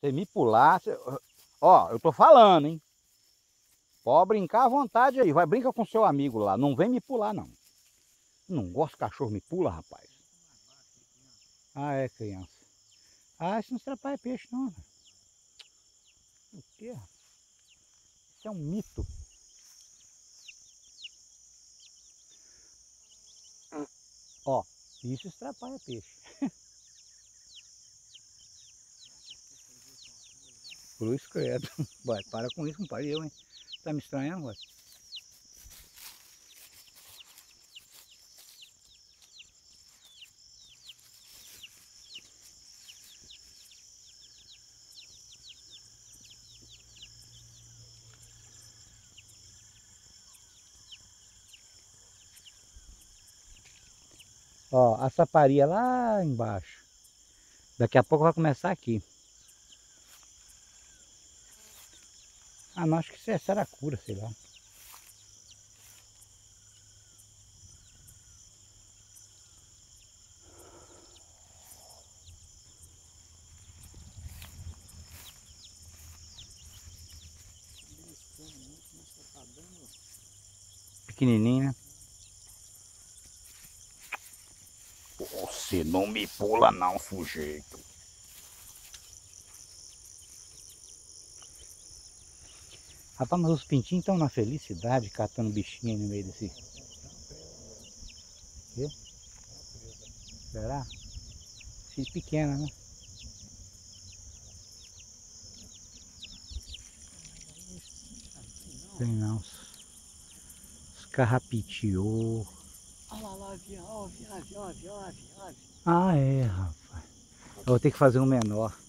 Você me pular, ó, eu tô falando, hein? Pode brincar à vontade aí, vai brincar com seu amigo lá, não vem me pular não. Não gosto que cachorro me pula, rapaz. Ah, é, criança. Ah, isso não atrapalha peixe não, velho. O quê? Isso é um mito. Ó, isso atrapalha peixe. Cruz credo. Vai, para com isso, compadre. Eu, hein? Tá me estranhando, vai? Ó, a saparia lá embaixo. Daqui a pouco vai começar aqui. Ah, não, acho que isso é saracura, sei lá. Pequenininho, né? Você não me pula não, sujeito. Rapaz, mas os pintinhos estão na felicidade catando bichinho aí no meio desse... Quê? Será? Filho pequena, né? Tem não. Os carrapiteou. Olha lá, ave, ave, ave, ave, ave, ave. Ah, é, rapaz. Eu vou ter que fazer um menor.